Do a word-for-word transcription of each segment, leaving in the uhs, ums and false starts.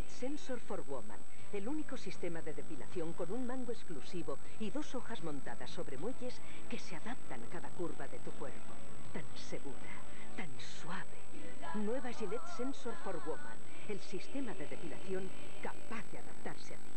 Gillette Sensor for Woman, el único sistema de depilación con un mango exclusivo y dos hojas montadas sobre muelles que se adaptan a cada curva de tu cuerpo. Tan segura, tan suave. Nueva Gillette Sensor for Woman, el sistema de depilación capaz de adaptarse a ti.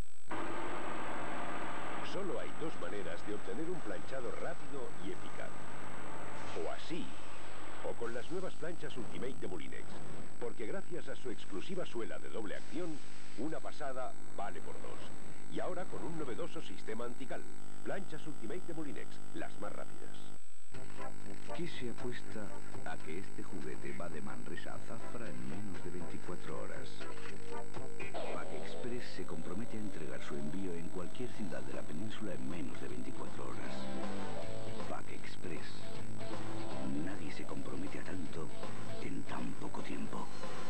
Solo hay dos maneras de obtener un planchado rápido y eficaz. O así, o con las nuevas planchas Ultimate de Moulinex. Porque gracias a su exclusiva suela de doble acción, una pasada vale por dos. Y ahora con un novedoso sistema antical. Planchas Ultimate de Moulinex, las más rápidas. ¿Qué se apuesta a que este juguete va de Manresa a Zafra en menos de veinticuatro horas? Pack Express se compromete a entregar su envío en cualquier ciudad de la península en menos de veinticuatro horas. Pack Express. Nadie se compromete a tanto en tan poco tiempo.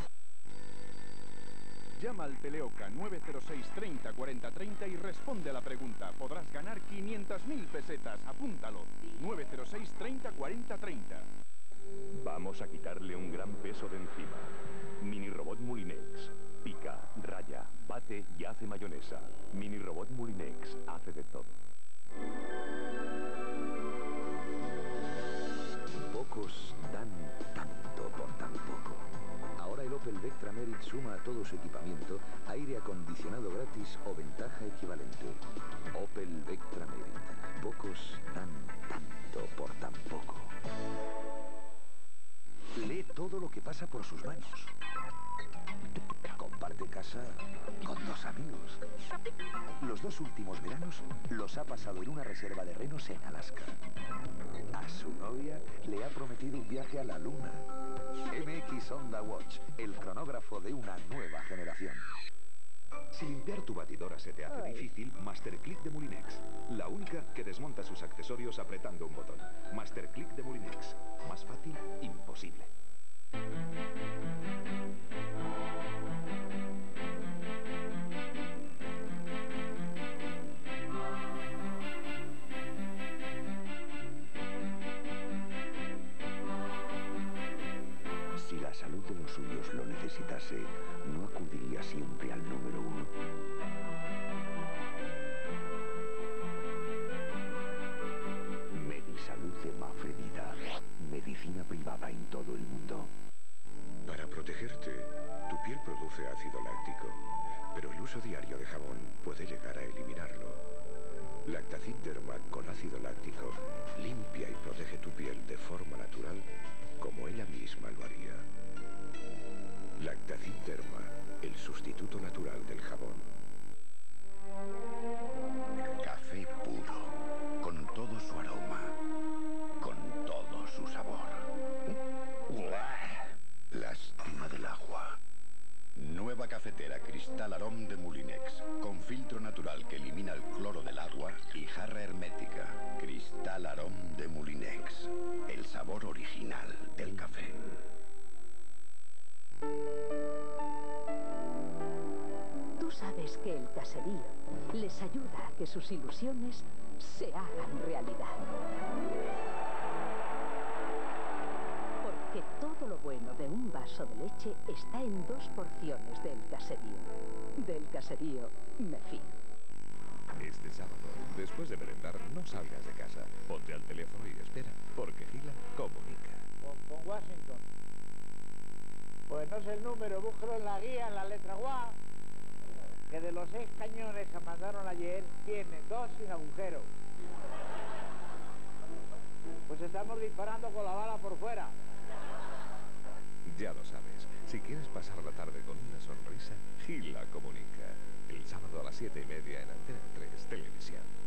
Llama al Teleoca nueve cero seis treinta cuarenta treinta y responde a la pregunta. Podrás ganar quinientas mil pesetas. Apúntalo. nueve cero seis treinta cuarenta treinta. Vamos a quitarle un gran peso de encima. Mini Robot Moulinex. Pica, raya, bate y hace mayonesa. Mini Robot Moulinex hace de todo. Pocos dan tanto por tan poco. Ahora el Opel Vectra Merit suma a todo su equipamiento aire acondicionado gratis o ventaja equivalente. Opel Vectra Merit. Pocos dan tanto por tan poco. Lee todo lo que pasa por sus manos. Comparte casa con dos amigos. Los dos últimos veranos los ha pasado en una reserva de renos en Alaska. A su novia le ha prometido un viaje a la luna. M X Honda Watch, el cronógrafo de una nueva generación. Si limpiar tu batidora se te hace Ay. difícil, Masterclick de Moulinex. La única que desmonta sus accesorios apretando un botón. Masterclick de Moulinex. Más fácil, imposible. Si la salud de los suyos lo necesitase, ¿no acudiría siempre al número uno? Medisalud de Mafre Vida. Medicina privada en todo el mundo. Para protegerte, tu piel produce ácido láctico, pero el uso diario de jabón puede llegar a eliminarlo. Lactacid Derma con ácido láctico limpia y protege tu piel de forma natural, como ella misma lo haría. Lactacid Derma, el sustituto natural del jabón. Café puro, con todo su aroma, con todo su sabor. Lástima del agua. Nueva cafetera Cristal Aroma de Moulinex, con filtro natural que elimina el cloro del agua y jarra hermética. Cristal Aroma de Moulinex, el sabor original del café. Tú sabes que el caserío les ayuda a que sus ilusiones se hagan realidad. Porque todo lo bueno de un vaso de leche está en dos porciones del caserío. Del caserío me fío. Este sábado, después de merendar, no salgas de casa. Ponte al teléfono y espera, porque Gila comunica. Con, con Washington. Pues no sé el número, búscalo en la guía, en la letra guá. Que de los seis cañones que mandaron ayer, tiene dos sin agujero. Pues estamos disparando con la bala por fuera. Ya lo sabes, si quieres pasar la tarde con una sonrisa, Gila comunica. El sábado a las siete y media en Antena tres Televisión.